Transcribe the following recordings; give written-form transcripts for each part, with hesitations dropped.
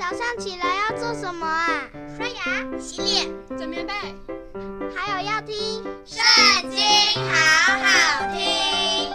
早上起来要做什么啊？ 刷牙、洗脸、 整棉被， 还有要听《 圣经》，好好听。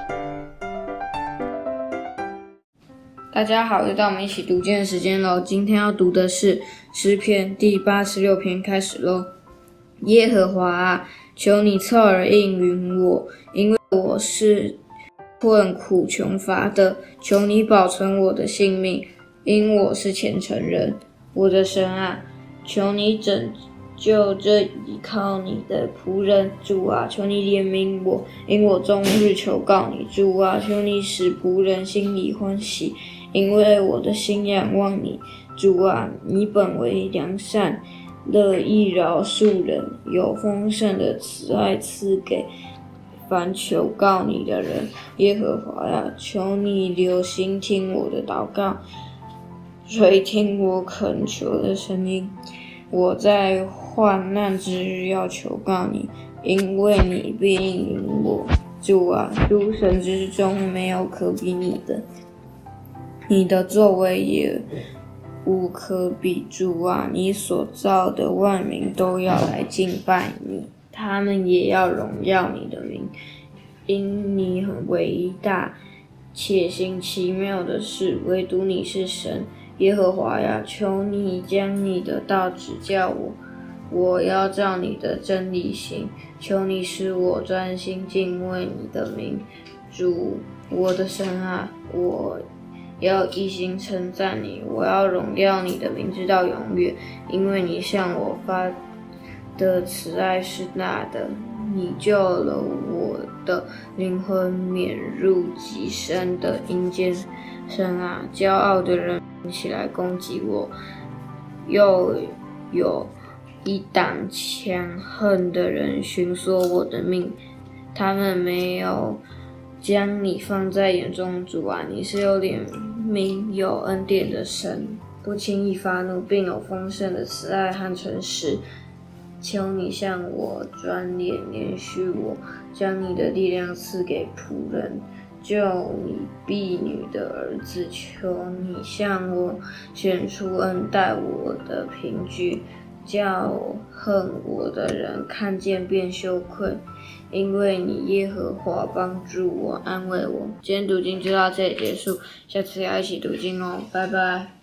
大家好，又到我们一起读经的时间喽。今天要读的是诗篇第86篇，开始喽。耶和华啊，求你侧耳应允我，因为我是困苦穷乏的，求你保存我的性命，因我是虔诚人。我的神啊，求你拯救这依靠你的仆人。主啊，求你怜悯我，因我终日求告你。主啊，求你使仆人心里欢喜，因为我的心仰望你。主啊，你本为良善，乐意饶恕人，有丰盛的慈爱赐给凡求告你的人。耶和华啊，求你留心听我的祷告，垂听我恳求的声音。我在患难之日要求告你，因为你必应允我。主啊，诸神之中没有可比你的，你的作为也无可比。主啊，你所造的万民都要来敬拜你，他们也要荣耀你的名，因你很伟大，且行奇妙的事，唯独你是神。耶和华呀，求你将你的道指教我，我要照你的真理行。求你使我专心敬畏你的名。主，我的神啊，我要一心称赞你，我要荣耀你的名直到永远，因为你向我发的慈爱是大的，你救了我的灵魂免入极深的阴间。神啊，骄傲的人起来攻击我，又有一党强横的人寻索我的命，他们没有将你放在眼中。主啊，你是有怜悯有恩典的神，不轻易发怒，并有丰盛的慈爱和诚实。求你向我转脸，怜恤我，将你的力量赐给仆人，救你婢女的儿子。求你向我显出恩待我的凭据，叫恨我的人看见便羞愧，因为你耶和华帮助我，安慰我。今天读经就到这里结束，下次要一起读经哦，拜拜。